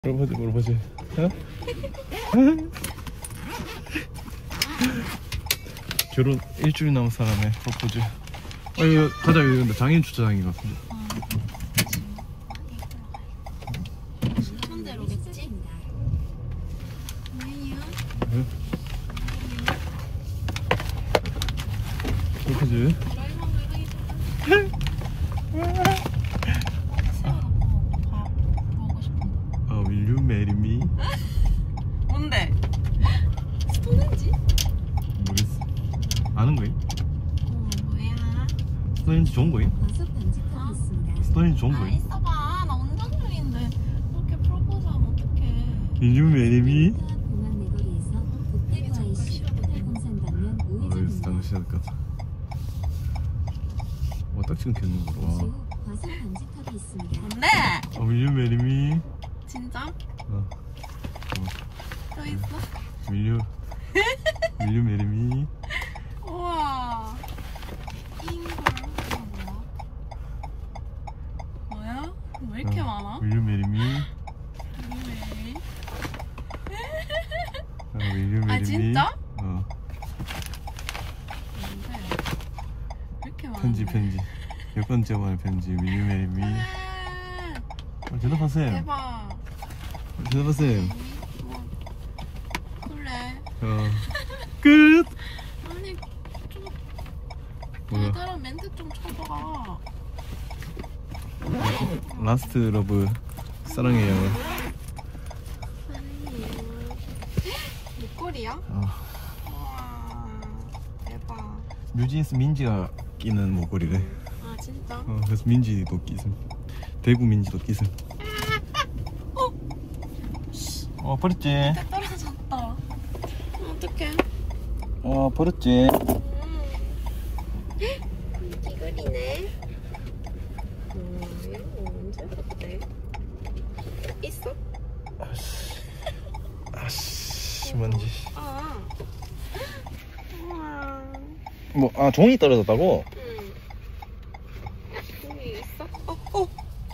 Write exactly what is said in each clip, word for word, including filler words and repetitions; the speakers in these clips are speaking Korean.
물어보지 물어보지. 어? 결혼 일주일 남은 사람의 프로포즈. 아 이거 가자. 이거 근데 장인 주차장인 것 같은데. 순천대로겠지? 왜요? 응? 프로포즈. 아, will you marry me? 뭔데? 스톤인지? 모르겠어. 아는 거임? 어 뭐야? 스톤인지 좋은 거임? 스톤인지 좋은 아 거임? 있어봐. 나 운전 중인데 그렇게 프로포즈 하면 어떡해. Will you marry me? 이게 잠깐 쉬어도 되고. 어, 여기서 잠깐 쉬어야 될 것 같아. 와, 딱 지금 켰는 거로. 와. 뭔데? 아, will you marry me? 진짜? 어. 또 있어? Will you, will you marry me? 우와. 잉걸 이거 뭐야? 뭐야? 왜 이렇게 어. 많아? Will you marry me? 왜? 아, will you marry 아 me? 진짜? 어. 뭔데? 왜 이렇게 많아? 편지 편지. 몇 번째 말 편지. Will you marry me? 어, 대답하세요. 대박. 어, 대답하세요. 뭐 그래. 어. 끝. 아니 좀 뭐야? 달달한 멘트 좀 쳐봐. 라스트 러브 사랑해요. 사랑해요. 목걸이야? 어. 우와 대박. 뮤진스 민지가 끼는 목걸이래. 아 진짜? 어, 그래서 민지도 끼슴. 대구 민지도 끼슴. 어? 어, 버렸지. 밑에 떨어졌다. 어떡해. 어, 버렸지. 음. 귀걸이네. 음, 이런 거 언제 봤대? 있어? 아씨, 먼지. 아. 우와. 뭐, 아, 종이 떨어졌다고? 응. 여기 있어? 어, 어.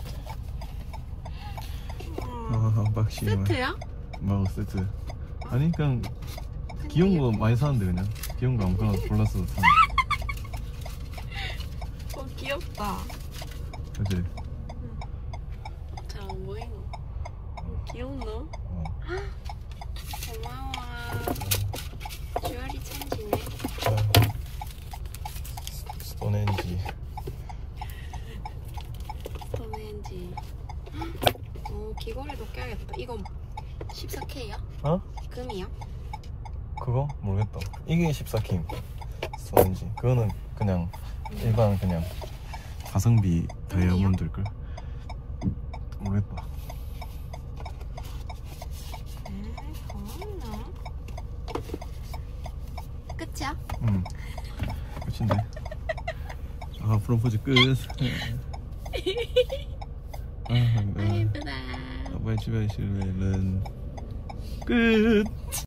우와. 아, 언박싱. 세트야? 뭐, 세트. 아니, 그냥 귀여운 거 많이 사는데, 그냥. 귀여운 거 아무거나 골라서 사는. 어, 귀엽다. 그치? 잘 안 보이노? 어, 귀엽노? 어. 고마워. 주얼이 천지네. 스톤헨지. 스톤헨지. 어, 귀걸이도 껴야겠다. 이거 십사 케이야? 어? 금이야? 그거? 모르겠다. 이게 십사 킴. 스톤헨지. 그거는 그냥 일반 그냥 가성비 다이아몬드일걸? 모르겠다. 음, 고맙나? 끝이야? 응. 끝인데. 아, 프로포즈 끝. 아, 아, 예쁘다. 아빠의 집에 실내는 끝.